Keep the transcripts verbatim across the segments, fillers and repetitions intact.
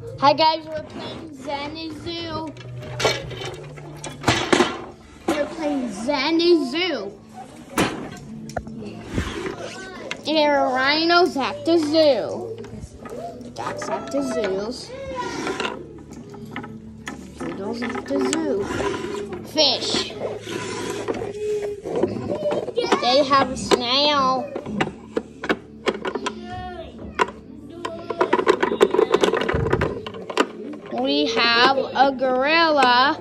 Hi guys, we're playing Zany Zoo. We're playing Zany Zoo. There are rhinos at the zoo. Ducks at the zoos. Poodles at the zoo. Fish. They have a snail. We have a gorilla.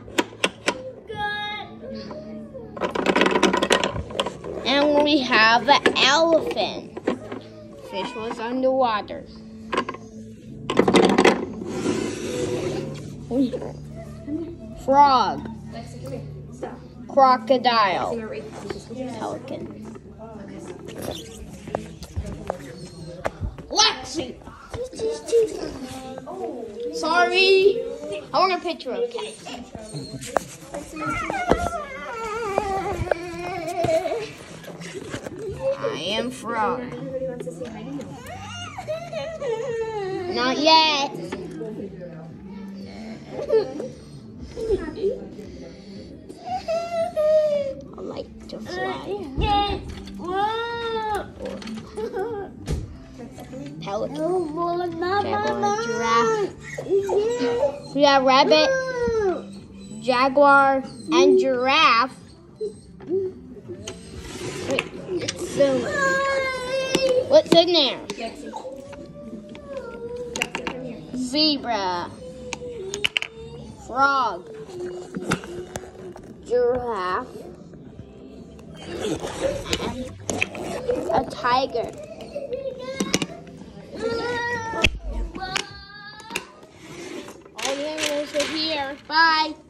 And we have an elephant. Fish was underwater. We frog. Crocodile. Pelican. Lexi. Sorry. I want a picture of cat. I am frog. Not yet. I like to fly. Pelican. Jaguar, giraffe. We have rabbit, jaguar, and giraffe. Wait, it's so. What's in there? Zebra, frog, giraffe, and a tiger. All the animals are here. Bye.